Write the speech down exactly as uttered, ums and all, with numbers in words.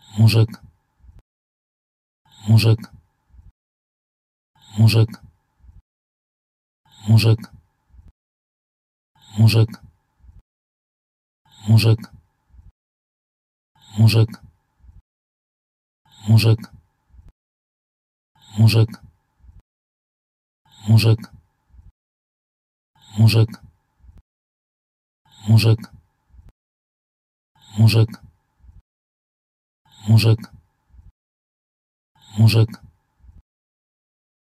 мужик, мужик, мужик, мужик, мужик, мужик, мужик, мужик, мужик, мужик, мужик, мужик, мужик, мужик, мужик,